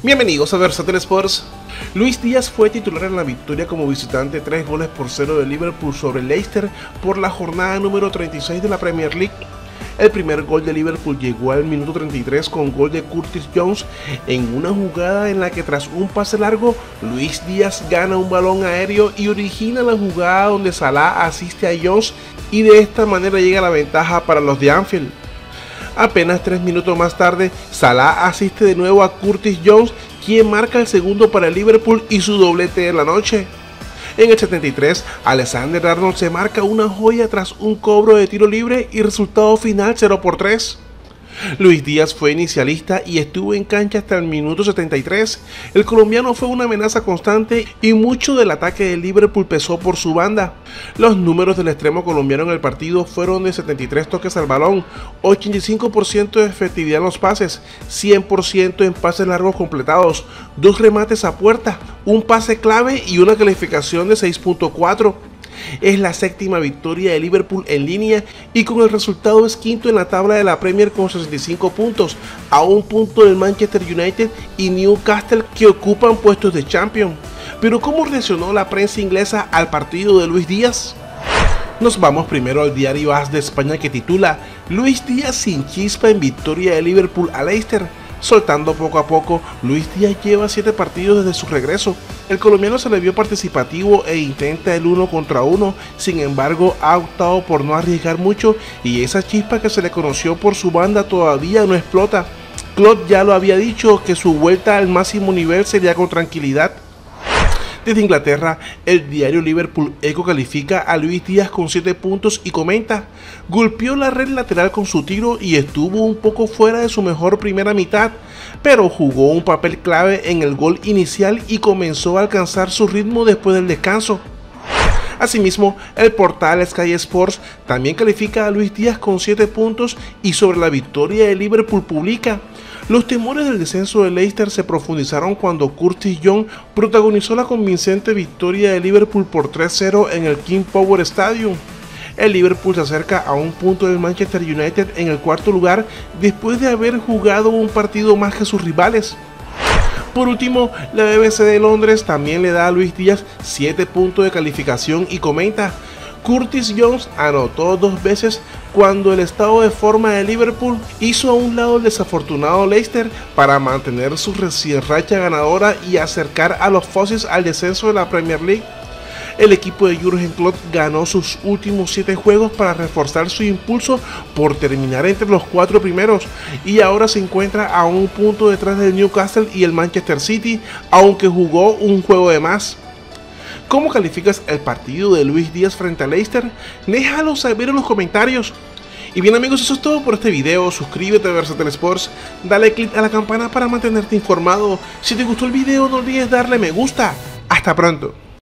Bienvenidos a Versátil Sports. Luis Díaz fue titular en la victoria como visitante 3-0 de Liverpool sobre Leicester por la jornada número 36 de la Premier League. El primer gol de Liverpool llegó al minuto 33 con gol de Curtis Jones en una jugada en la que tras un pase largo, Luis Díaz gana un balón aéreo y origina la jugada donde Salah asiste a Jones y de esta manera llega la ventaja para los de Anfield. Apenas 3 minutos más tarde, Salah asiste de nuevo a Curtis Jones, quien marca el segundo para el Liverpool y su doblete de la noche. En el 73, Alexander Arnold se marca una joya tras un cobro de tiro libre y resultado final 0-3. Luis Díaz fue inicialista y estuvo en cancha hasta el minuto 73. El colombiano fue una amenaza constante y mucho del ataque de Liverpool pesó por su banda. Los números del extremo colombiano en el partido fueron de 73 toques al balón, 85% de efectividad en los pases, 100% en pases largos completados, 2 remates a puerta, un pase clave y una calificación de 6.4. Es la séptima victoria de Liverpool en línea y con el resultado es quinto en la tabla de la Premier con 65 puntos, a un punto del Manchester United y Newcastle que ocupan puestos de Champions. Pero ¿cómo reaccionó la prensa inglesa al partido de Luis Díaz? Nos vamos primero al diario AS de España que titula Luis Díaz sin chispa en victoria de Liverpool a Leicester. Soltando poco a poco, Luis Díaz lleva 7 partidos desde su regreso. El colombiano se le vio participativo e intenta el 1 contra 1, sin embargo ha optado por no arriesgar mucho y esa chispa que se le conoció por su banda todavía no explota. Klopp ya lo había dicho que su vuelta al máximo nivel sería con tranquilidad. Desde Inglaterra, el diario Liverpool Echo califica a Luis Díaz con 7 puntos y comenta: golpeó la red lateral con su tiro y estuvo un poco fuera de su mejor primera mitad, pero jugó un papel clave en el gol inicial y comenzó a alcanzar su ritmo después del descanso. Asimismo, el portal Sky Sports también califica a Luis Díaz con 7 puntos y sobre la victoria de Liverpool publica: los temores del descenso de Leicester se profundizaron cuando Curtis Jones protagonizó la convincente victoria de Liverpool por 3-0 en el King Power Stadium. El Liverpool se acerca a un punto del Manchester United en el cuarto lugar después de haber jugado un partido más que sus rivales. Por último, la BBC de Londres también le da a Luis Díaz 7 puntos de calificación y comenta: Curtis Jones anotó 2 veces cuando el estado de forma de Liverpool hizo a un lado el desafortunado Leicester para mantener su recién racha ganadora y acercar a los Foxes al descenso de la Premier League. El equipo de Jürgen Klopp ganó sus últimos 7 juegos para reforzar su impulso por terminar entre los 4 primeros y ahora se encuentra a un punto detrás del Newcastle y el Manchester City, aunque jugó un juego de más. ¿Cómo calificas el partido de Luis Díaz frente a Leicester? Déjalo saber en los comentarios. Y bien amigos, eso es todo por este video. Suscríbete a Versátil Sports, dale click a la campana para mantenerte informado. Si te gustó el video no olvides darle me gusta. Hasta pronto.